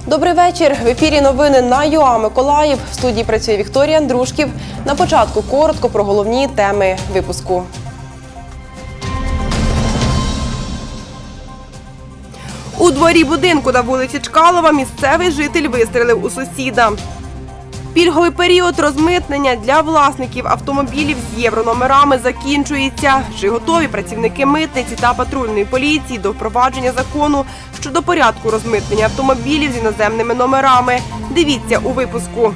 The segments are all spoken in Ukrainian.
Добрий вечір. В ефірі новини на ЮА Миколаїв. В студії працює Вікторія Андрушків. На початку коротко про головні теми випуску. У дворі будинку на вулиці Чкалова місцевий житель вистрелив у сусіда. Пільговий період розмитнення для власників автомобілів з єврономерами закінчується. Чи готові працівники митниці та патрульної поліції до впровадження закону щодо порядку розмитнення автомобілів з іноземними номерами? Дивіться у випуску.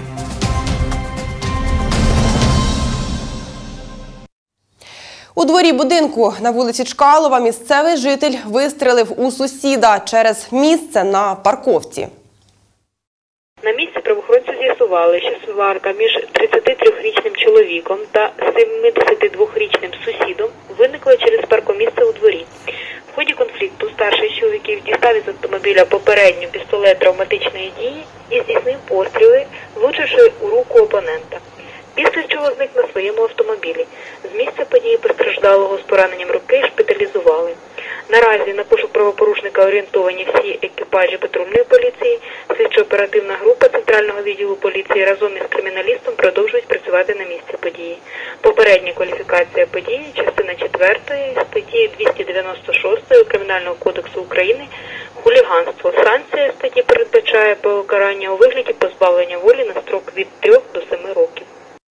У дворі будинку на вулиці Чкалова місцевий житель вистрелив у сусіда через місце на парковці. На місці правоохоронці з'ясували, що сварка між 33-річним чоловіком та 72-річним сусідом виникла через паркомісце у дворі. В ході конфлікту старший з чоловіків дістав із автомобіля попередню пістолет травматичної дії і здійснив постріли, влучивши у руку опонента. Після чого зник на своєму автомобілі. З місця події постраждалого з пораненням руки шпиталізували. Наразі на пошук правопорушника орієнтовані всі екіпажі патрульної поліції. Слідчо-оперативна група Центрального відділу поліції разом із криміналістом продовжують працювати на місці події. Попередня кваліфікація події, частина 4 статті 296 Кримінального кодексу України «Хуліганство». Санкція статті передбачає покарання у вигляді позбавлення волі на строк від 3 до 7 років.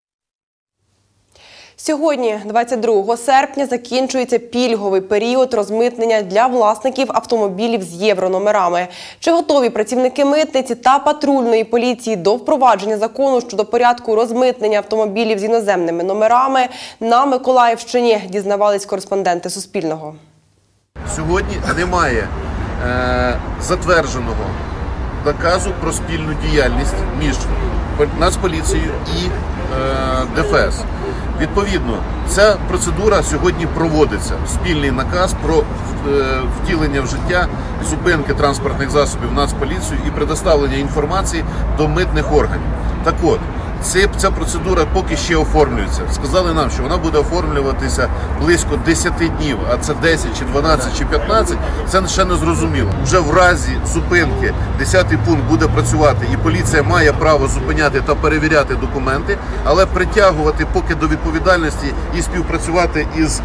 Сьогодні, 22 серпня, закінчується пільговий період розмитнення для власників автомобілів з єврономерами. Чи готові працівники митниці та патрульної поліції до впровадження закону щодо порядку розмитнення автомобілів з іноземними номерами, на Миколаївщині дізнавались кореспонденти Суспільного. Сьогодні немає затвердженого наказу про спільну діяльність між Нацполіцією і ДФС. Відповідно, ця процедура сьогодні проводиться. Спільний наказ про втілення в життя зупинки транспортних засобів Нацполіцією і предоставлення інформації до митних органів. Так от, ця процедура поки ще оформлюється. Сказали нам, що вона буде оформлюватися близько 10 днів, а це 10, чи 12, чи 15, це ще не зрозуміло. Вже в разі зупинки 10-й пункт буде працювати, і поліція має право зупиняти та перевіряти документи, але притягувати поки до відповідальності і співпрацювати із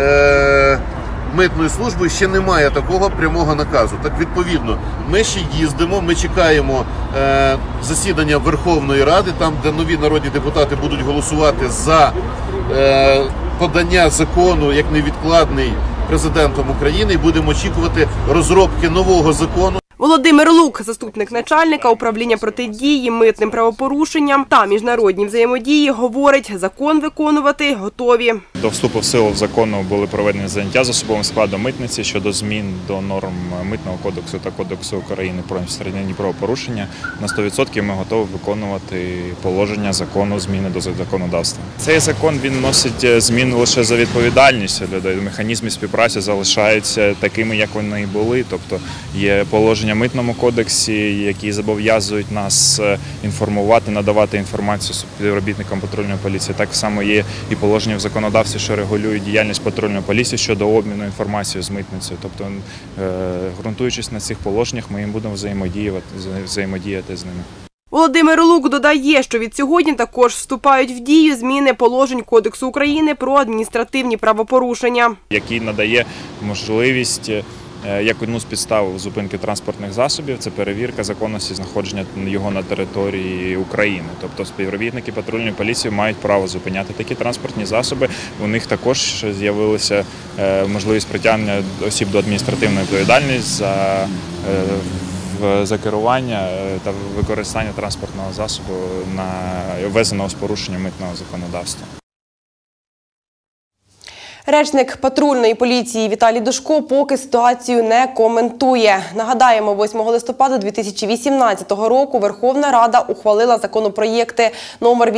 митною службою ще немає такого прямого наказу. Так, відповідно, ми ще їздимо, ми чекаємо засідання Верховної Ради, там, де нові народні депутати будуть голосувати за подання закону як невідкладний президентом України, і будемо очікувати розробки нового закону. Володимир Лук, заступник начальника управління протидії митним правопорушенням та міжнародній взаємодії, говорить, закон виконувати готові. До вступу в силу закону були проведені заняття з особовим складом митниці щодо змін до норм Митного кодексу та Кодексу України про адміністративні правопорушення. На 100% ми готові виконувати положення закону, зміни до законодавства. Цей закон, він носить зміни лише за відповідальністю людей. Механізми співпраці залишаються такими, як вони і були. Тобто є положення в Митному кодексі, які зобов'язують нас інформувати, надавати інформацію співробітникам патрульної поліції. Так само є і положення в законодавстві, що регулюють діяльність патрульної поліції щодо обміну інформацією з митницею. Тобто, ґрунтуючись на цих положеннях, ми їм будемо взаємодіяти з ними. Володимир Лук додає, що від сьогодні також вступають в дію зміни положень Кодексу України про адміністративні правопорушення, який надає можливість як одну з підстав зупинки транспортних засобів – це перевірка законності знаходження його на території України. Тобто співробітники патрульної поліції мають право зупиняти такі транспортні засоби. У них також з'явилася можливість притягнення осіб до адміністративної відповідальності за керування та використання транспортного засобу, ввезеного з порушенням митного законодавства. Речник патрульної поліції Віталій Дошко поки ситуацію не коментує. Нагадаємо, 8 листопада 2018 року Верховна Рада ухвалила законопроєкти номер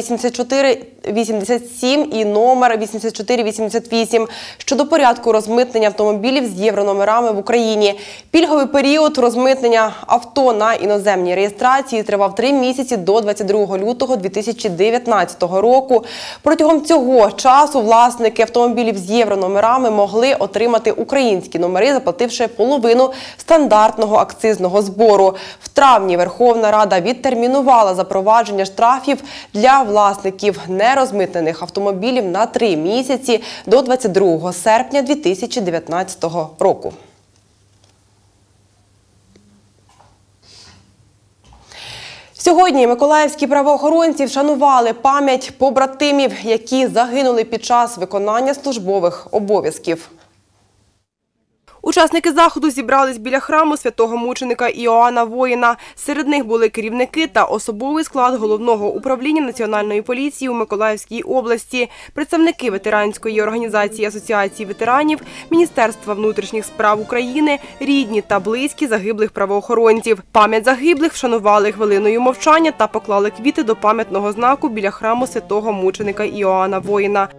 8487 і номер 8488 щодо порядку розмитнення автомобілів з єврономерами в Україні. Пільговий період розмитнення авто на іноземній реєстрації тривав 3 місяці до 22 лютого 2019 року. Протягом цього часу власники автомобілів з єврономерами могли отримати українські номери, заплативши половину стандартного акцизного збору. В травні Верховна Рада відтермінувала запровадження штрафів для власників нерозмитнених автомобілів на 3 місяці до 22 серпня 2019 року. Сьогодні миколаївські правоохоронці вшанували пам'ять побратимів, які загинули під час виконання службових обов'язків. Учасники заходу зібрались біля храму святого мученика Іоанна Воїна. Серед них були керівники та особовий склад Головного управління Національної поліції у Миколаївській області, представники ветеранської організації Асоціації ветеранів, Міністерства внутрішніх справ України, рідні та близькі загиблих правоохоронців. Пам'ять загиблих вшанували хвилиною мовчання та поклали квіти до пам'ятного знаку біля храму святого мученика Іоанна Воїна.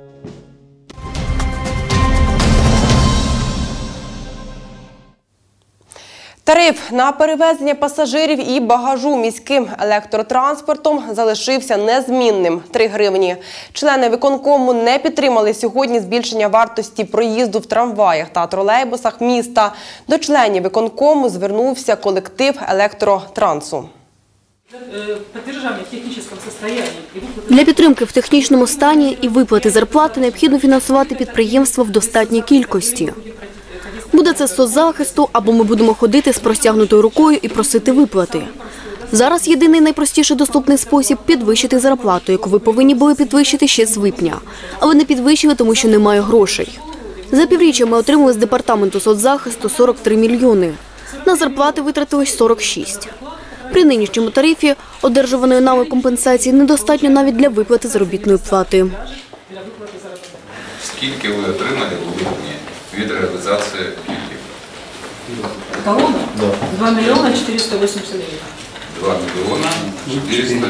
Тариф на перевезення пасажирів і багажу міським електротранспортом залишився незмінним – 3 гривні. Члени виконкому не підтримали сьогодні збільшення вартості проїзду в трамваях та тролейбусах міста. До членів виконкому звернувся колектив електротрансу. Для підтримки в технічному стані і виплати зарплати необхідно фінансувати підприємство в достатній кількості. Буде це з соцзахисту, або ми будемо ходити з простягнутою рукою і просити виплати. Зараз єдиний найпростіший доступний спосіб – підвищити зарплату, яку ви повинні були підвищити ще з липня. Але не підвищили, тому що немає грошей. За півріччя ми отримали з департаменту соцзахисту 43 мільйони. На зарплати витратилось 46. При нинішньому тарифі одержуваної нами компенсації недостатньо навіть для виплати заробітної плати. Скільки ви отримали у липні від реалізації пільгів? Колонна? Да. 2 мільйони 480 гривень. 2 мільйони 480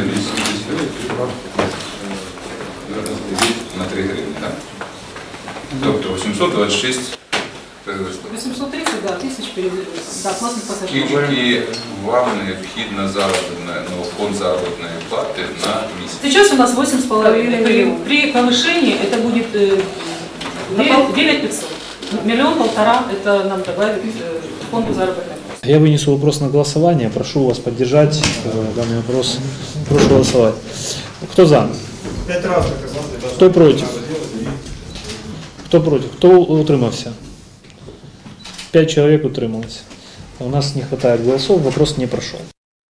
на 3 гривні, так? Тобто 826 830, да, тисяч платних пасажирів. Скільки вам необхідно фонд заробітної плати на місяць? Сейчас у нас 8,5. При повышении это будет 9500. 1,5 миллиона это нам добавит фонду заработной платы. Я вынесу вопрос на голосование. Прошу вас поддержать данный вопрос. Прошу голосовать. Кто за? 5 раз доказал. Кто против? Кто против? Кто утримався? 5 человек утрималось. У нас не хватает голосов, вопрос не прошел.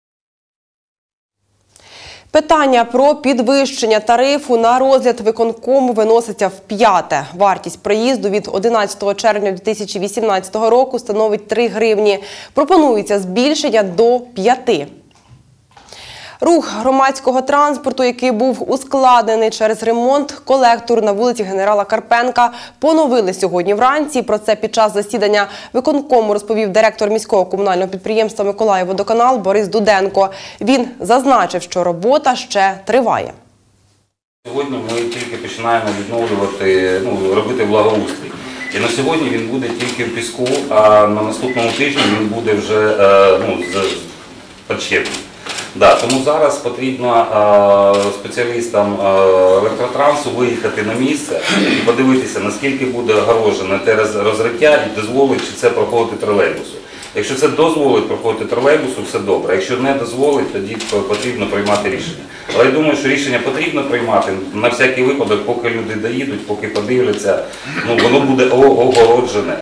Питання про підвищення тарифу на розгляд виконкому виноситься вп'яте. Вартість проїзду від 11 червня 2018 року становить 3 гривні. Пропонується збільшення до 5. Рух громадського транспорту, який був ускладнений через ремонт колектору на вулиці генерала Карпенка, поновили сьогодні вранці. Про це під час засідання виконкому розповів директор міського комунального підприємства «Миколаївводоканал» Борис Дуденко. Він зазначив, що робота ще триває. Сьогодні ми тільки починаємо відновлювати, робити благоустрій. І на сьогодні він буде тільки в піску, а на наступному тижні він буде вже підщеплений. Тому зараз потрібно спеціалістам електротрансу виїхати на місце і подивитися, наскільки буде огорожене те розриття і дозволить, чи це проходити тролейбусу. Якщо це дозволить проходити тролейбусу, все добре. Якщо не дозволить, тоді потрібно приймати рішення. Але я думаю, що рішення потрібно приймати на всякий випадок, поки люди доїдуть, поки подивляться, воно буде огороджене.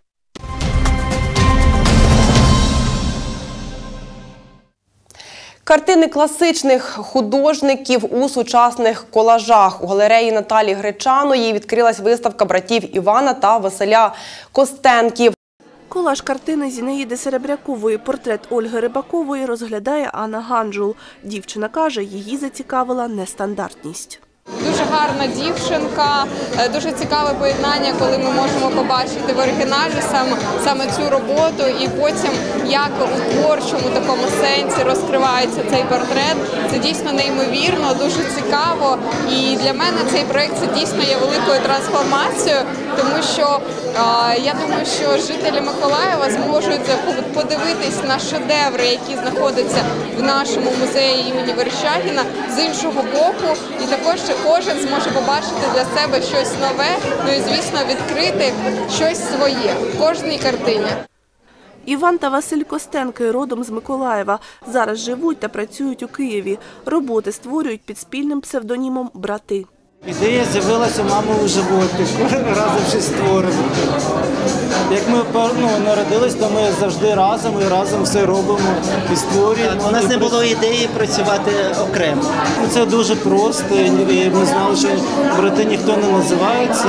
Картини класичних художників у сучасних колажах. У галереї Наталі Гречаної відкрилась виставка братів Івана та Василя Костенків. Колаж картини Зінаїди Серебрякової «Портрет Ольги Рибакової» розглядає Анна Ганджул. Дівчина каже, її зацікавила нестандартність. Дуже гарна дівчинка, дуже цікаве поєднання, коли ми можемо побачити в оригіналі саме цю роботу і потім, як у творчому такому сенсі розкривається цей портрет. Це дійсно неймовірно, дуже цікаво. І для мене цей проєкт – це дійсно є великою трансформацією, тому що Я думаю, що жителі Миколаєва зможуть подивитись на шедеври, які знаходяться в нашому музеї імені Верещагіна з іншого боку. І також кожен зможе побачити для себе щось нове, ну і, звісно, відкрити щось своє в кожній картині. Іван та Василь Костенки родом з Миколаєва. Зараз живуть та працюють у Києві. Роботи створюють під спільним псевдонімом «Брати». Ідея з'явилася у мами у животику, разом щось створимо. Як ми народились, то ми завжди разом і разом все робимо і створюємо. У нас не було ідеї працювати окремо. Це дуже просто, і ми знали, що брати ніхто не називається.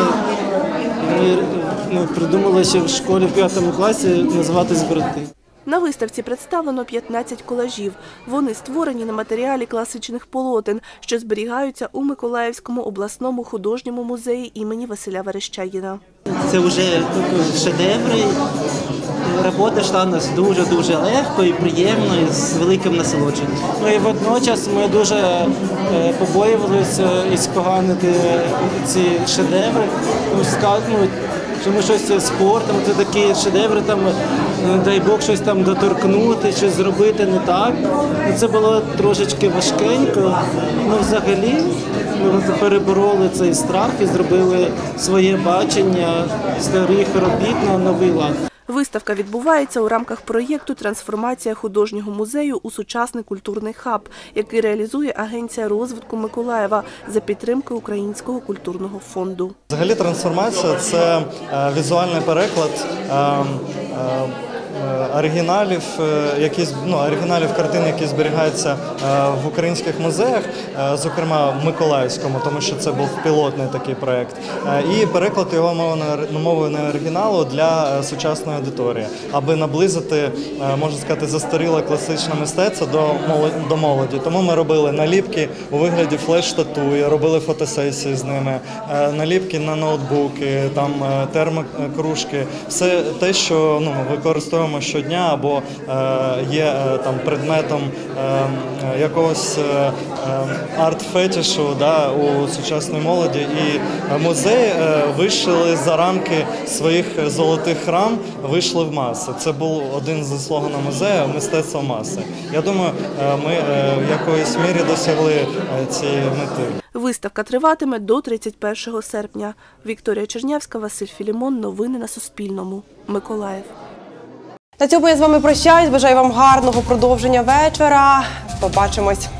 Ми придумали ще в школі в 5 класі називатись «Брати». На виставці представлено 15 колажів. Вони створені на матеріалі класичних полотен, що зберігаються у Миколаївському обласному художньому музеї імені Василя Верещагіна. Це вже шедеври. Робота йшла у нас дуже-дуже легко і приємно, і з великим насолодженням. Ну і водночас ми дуже побоювалися і споганити ці шедеври. Що ми щось спортом, це такі шедеври, там, дай Бог, щось там доторкнути, щось зробити не так. Це було трошечки важкенько, але взагалі ми перебороли цей страх і зробили своє бачення старих робіт на новий лад. Виставка відбувається у рамках проєкту «Трансформація художнього музею у сучасний культурний хаб», який реалізує Агенція розвитку Миколаєва за підтримки Українського культурного фонду. Взагалі трансформація – це візуальний переклад оригіналів картин, які зберігаються в українських музеях, зокрема в Миколаївському, тому що це був пілотний такий проєкт, і переклад його мовою не оригіналу для сучасної аудиторії, аби наблизити, можна сказати, застаріле класичне мистецтво до молоді. Тому ми робили наліпки у вигляді флеш-статуї, робили фотосесії з ними, наліпки на ноутбуки, там термокружки, все те, що ми використовуємо щодня або є там предметом якогось арт-фетішу у сучасній молоді. І музей вийшли за рамки своїх золотих рам, вийшли в маси. Це був один зі слоганів музею «Мистецтво маси». Я думаю, ми в якоїсь мірі досягли цієї мети. Виставка триватиме до 31 серпня. Вікторія Чернявська, Василь Філімон. Новини на Суспільному. Миколаїв. На цьому я з вами прощаюсь. Бажаю вам гарного продовження вечора. Побачимось.